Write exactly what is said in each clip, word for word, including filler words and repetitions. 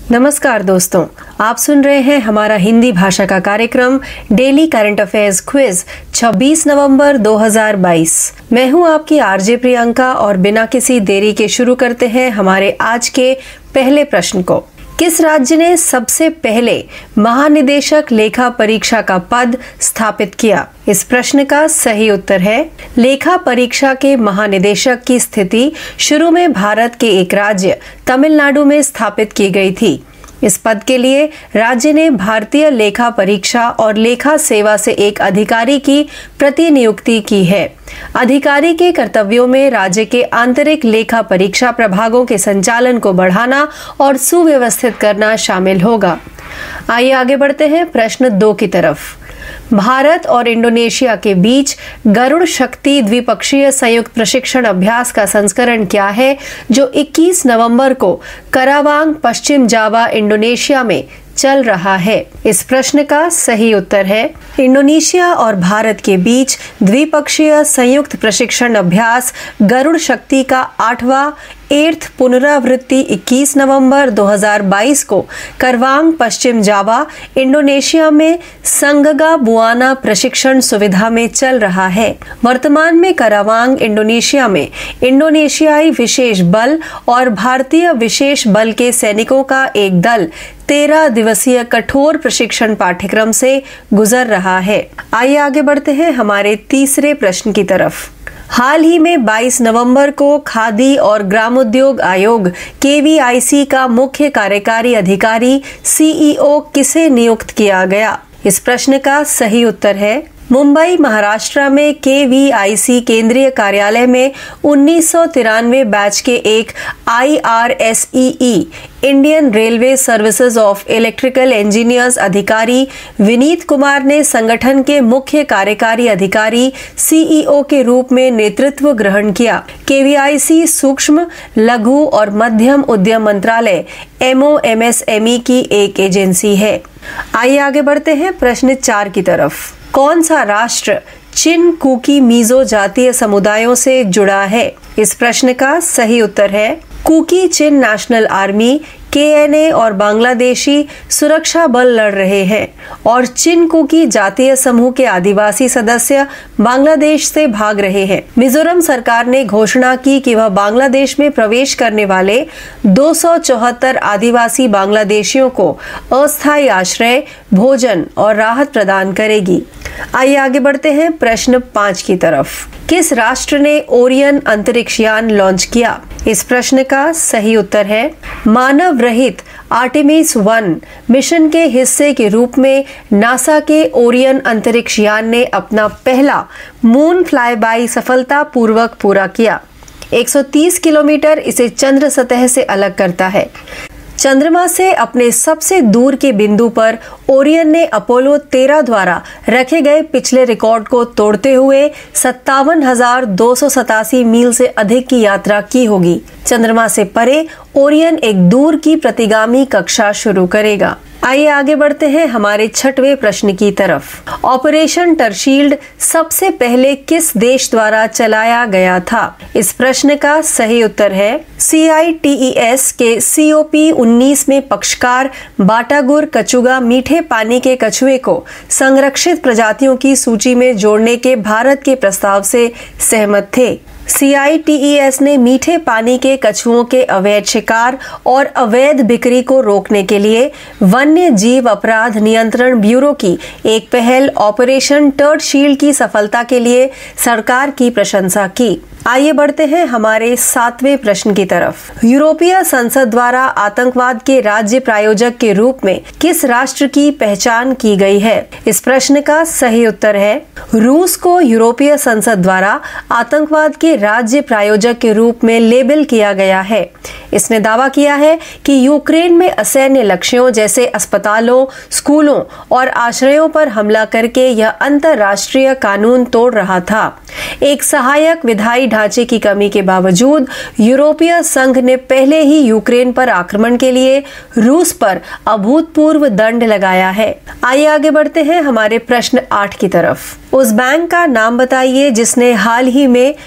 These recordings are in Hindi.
नमस्कार दोस्तों, आप सुन रहे हैं हमारा हिंदी भाषा का कार्यक्रम डेली करंट अफेयर्स क्विज छब्बीस नवंबर दो हज़ार बाईस। मैं हूं आपकी आरजे प्रियंका और बिना किसी देरी के शुरू करते हैं हमारे आज के पहले प्रश्न को। किस राज्य ने सबसे पहले महानिदेशक लेखा परीक्षा का पद स्थापित किया? इस प्रश्न का सही उत्तर है लेखा परीक्षा के महानिदेशक की स्थिति शुरू में भारत के एक राज्य तमिलनाडु में स्थापित की गई थी। इस पद के लिए राज्य ने भारतीय लेखा परीक्षा और लेखा सेवा से एक अधिकारी की प्रतिनियुक्ति की है। अधिकारी के कर्तव्यों में राज्य के आंतरिक लेखा परीक्षा प्रभागों के संचालन को बढ़ाना और सुव्यवस्थित करना शामिल होगा। आइए आगे बढ़ते हैं प्रश्न दो की तरफ। भारत और इंडोनेशिया के बीच गरुड़ शक्ति द्विपक्षीय संयुक्त प्रशिक्षण अभ्यास का संस्करण क्या है जो इक्कीस नवंबर को करावांग, पश्चिम जावा, इंडोनेशिया में चल रहा है? इस प्रश्न का सही उत्तर है इंडोनेशिया और भारत के बीच द्विपक्षीय संयुक्त प्रशिक्षण अभ्यास गरुड़ शक्ति का आठवां एर्थ पुनरावृत्ति इक्कीस नवंबर दो हज़ार बाईस को करवांग, पश्चिम जावा, इंडोनेशिया में संगगा बुआना प्रशिक्षण सुविधा में चल रहा है। वर्तमान में करावांग, इंडोनेशिया में इंडोनेशियाई विशेष बल और भारतीय विशेष बल के सैनिकों का एक दल तेरह दिवसीय कठोर प्रशिक्षण पाठ्यक्रम से गुजर रहा है। आइए आगे बढ़ते हैं हमारे तीसरे प्रश्न की तरफ। हाल ही में बाईस नवंबर को खादी और ग्रामोद्योग आयोग के वी आई सी का मुख्य कार्यकारी अधिकारी सी ई ओ किसे नियुक्त किया गया? इस प्रश्न का सही उत्तर है मुंबई, महाराष्ट्र में के वी आई सी केंद्रीय कार्यालय में उन्नीस सौ तिरानवे बैच के एक I R S E E Indian Railway Services of Electrical Engineers अधिकारी विनीत कुमार ने संगठन के मुख्य कार्यकारी अधिकारी सी ई ओ के रूप में नेतृत्व ग्रहण किया। के वी आई सी सूक्ष्म, लघु और मध्यम उद्यम मंत्रालय M O M S M E की एक एजेंसी है। आइए आगे बढ़ते हैं प्रश्न चार की तरफ। कौन सा राष्ट्र चिन कुकी मिजो जातीय समुदायों से जुड़ा है? इस प्रश्न का सही उत्तर है Kuki Chin National Army K N A और बांग्लादेशी सुरक्षा बल लड़ रहे हैं और चिन कुकी जातीय समूह के आदिवासी सदस्य बांग्लादेश से भाग रहे हैं। मिजोरम सरकार ने घोषणा की कि वह बांग्लादेश में प्रवेश करने वाले दो सौ चौहत्तर आदिवासी बांग्लादेशियों को अस्थायी आश्रय, भोजन और राहत प्रदान करेगी। आइए आगे बढ़ते हैं प्रश्न पाँच की तरफ। किस राष्ट्र ने ओरियन अंतरिक्ष यान लॉन्च किया? इस प्रश्न का सही उत्तर है मानव रहित आर्टेमिस वन मिशन के हिस्से के रूप में नासा के ओरियन अंतरिक्ष यान ने अपना पहला मून फ्लाईबाई सफलतापूर्वक पूरा किया। एक सौ तीस किलोमीटर इसे चंद्र सतह से अलग करता है। चंद्रमा से अपने सबसे दूर के बिंदु पर ओरियन ने अपोलो तेरह द्वारा रखे गए पिछले रिकॉर्ड को तोड़ते हुए सत्तावन हजार दो सौ सतासी मील से अधिक की यात्रा की होगी। चंद्रमा से परे ओरियन एक दूर की प्रतिगामी कक्षा शुरू करेगा। आइए आगे बढ़ते हैं हमारे छठवें प्रश्न की तरफ। ऑपरेशन टरशील्ड सबसे पहले किस देश द्वारा चलाया गया था? इस प्रश्न का सही उत्तर है सी आई टी ई एस के सी ओ पी उन्नीस में पक्षकार बाटागुर कचुगा मीठे पानी के कछुए को संरक्षित प्रजातियों की सूची में जोड़ने के भारत के प्रस्ताव से सहमत थे। सी आई टी ई एस ने मीठे पानी के कछुओं के अवैध शिकार और अवैध बिक्री को रोकने के लिए वन्य जीव अपराध नियंत्रण ब्यूरो की एक पहल ऑपरेशन टर्शील्ड की सफलता के लिए सरकार की प्रशंसा की। आइए बढ़ते हैं हमारे सातवें प्रश्न की तरफ। यूरोपीय संसद द्वारा आतंकवाद के राज्य प्रायोजक के रूप में किस राष्ट्र की पहचान की गई है? इस प्रश्न का सही उत्तर है रूस को यूरोपीय संसद द्वारा आतंकवाद के राज्य प्रायोजक के रूप में लेबल किया गया है। इसने दावा किया है कि यूक्रेन में असैन्य लक्ष्यों जैसे अस्पतालों, स्कूलों और आश्रयों पर हमला करके यह अंतर्राष्ट्रीय कानून तोड़ रहा था। एक सहायक विधायी ढांचे की कमी के बावजूद यूरोपीय संघ ने पहले ही यूक्रेन पर आक्रमण के लिए रूस पर अभूतपूर्व दंड लगाया है। आइए आगे बढ़ते हैं हमारे प्रश्न आठ की तरफ। उस बैंक का नाम बताइए जिसने हाल ही में नवंबर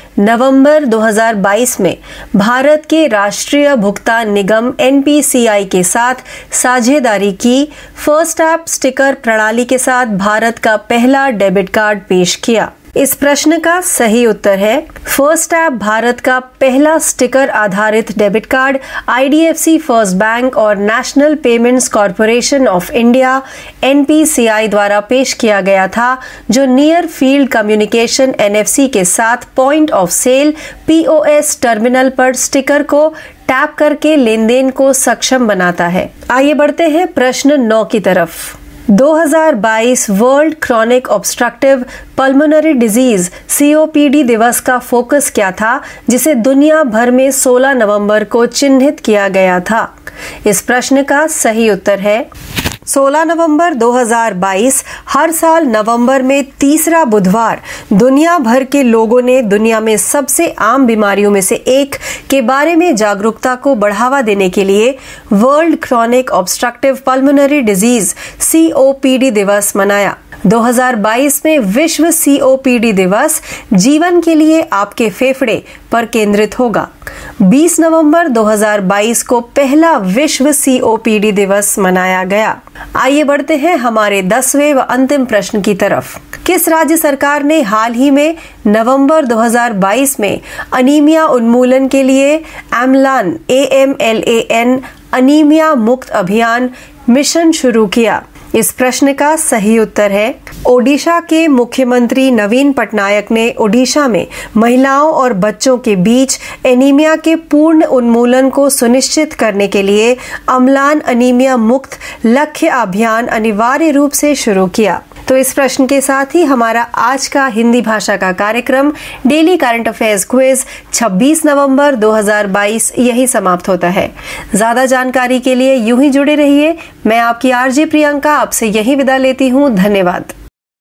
नवंबर दो हज़ार बाईस में भारत के राष्ट्रीय भुगतान निगम एन पी सी आई के साथ साझेदारी की फर्स्ट ऐप स्टिकर प्रणाली के साथ भारत का पहला डेबिट कार्ड पेश किया? इस प्रश्न का सही उत्तर है फर्स्ट ऐप भारत का पहला स्टिकर आधारित debit card I D F C first bank और National Payments Corporation of India N P C I द्वारा पेश किया गया था, जो near field communication N F C के साथ point of sale P O S terminal पर स्टिकर को टैप करके लेन देन को सक्षम बनाता है। आइए बढ़ते हैं प्रश्न नौ की तरफ। दो हज़ार बाईस World Chronic Obstructive Pulmonary Disease C O P D दिवस का फोकस क्या था, जिसे दुनिया भर में सोलह नवंबर को चिन्हित किया गया था? इस प्रश्न का सही उत्तर है सोलह नवंबर दो हज़ार बाईस। हर साल नवंबर में तीसरा बुधवार दुनिया भर के लोगों ने दुनिया में सबसे आम बीमारियों में से एक के बारे में जागरूकता को बढ़ावा देने के लिए World Chronic Obstructive Pulmonary Disease C O P D दिवस मनाया। दो हज़ार बाईस में विश्व सी ओ पी डी दिवस जीवन के लिए आपके फेफड़े पर केंद्रित होगा। बीस नवंबर दो हज़ार बाईस को पहला विश्व सी ओ पी डी दिवस मनाया गया। आइए बढ़ते हैं हमारे दसवें व अंतिम प्रश्न की तरफ। किस राज्य सरकार ने हाल ही में नवंबर दो हज़ार बाईस में अनीमिया उन्मूलन के लिए Amlan A M L A N anaemia मुक्त अभियान मिशन शुरू किया? इस प्रश्न का सही उत्तर है ओडिशा के मुख्यमंत्री नवीन पटनायक ने ओडिशा में महिलाओं और बच्चों के बीच एनीमिया के पूर्ण उन्मूलन को सुनिश्चित करने के लिए अम्लान अनीमिया मुक्त लक्ष्य अभियान अनिवार्य रूप से शुरू किया। तो इस प्रश्न के साथ ही हमारा आज का हिंदी भाषा का कार्यक्रम डेली करंट अफेयर्स क्विज छब्बीस नवंबर दो हज़ार बाईस यही समाप्त होता है। ज्यादा जानकारी के लिए यूं ही जुड़े रहिए। मैं आपकी आरजे प्रियंका आपसे यही विदा लेती हूं। धन्यवाद।